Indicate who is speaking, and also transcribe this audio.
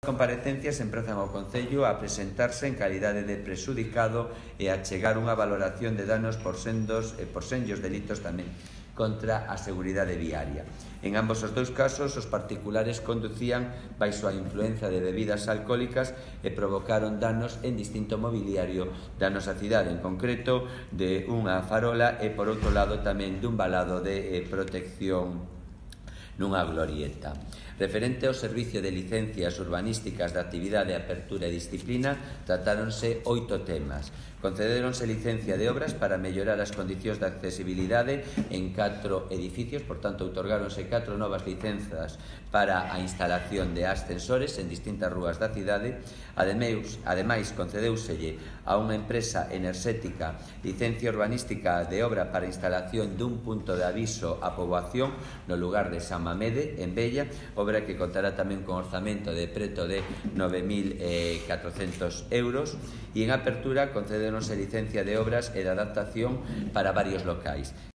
Speaker 1: As comparecencias empezan ao Concello a presentarse en calidade de prexudicado e a chegar unha valoración de danos por senllos delitos tamén contra a seguridade viaria. En ambos os dous casos, os particulares conducían baixo a influencia de bebidas alcohólicas e provocaron danos en distinto mobiliario da nosa cidade, en concreto de unha farola e, por outro lado, tamén dun valado de protección nunha glorieta. Referente ao servicio de licencias urbanísticas de actividade, apertura e disciplina, tratáronse 8 temas. Concedéronse licencia de obras para mellorar as condicións de accesibilidade en 4 edificios, por tanto, outorgáronse 4 novas licenzas para a instalación de ascensores en distintas rúas da cidade. Ademais, concedéuselle a unha empresa enerxética licencia urbanística de obra para a instalación dun punto de aviso á poboación no lugar de San Mamede, en Bella, obra que contará tamén con orzamento de preto de 9.400 euros, e en apertura concedéronse licencia de obras e de adaptación para varios locais.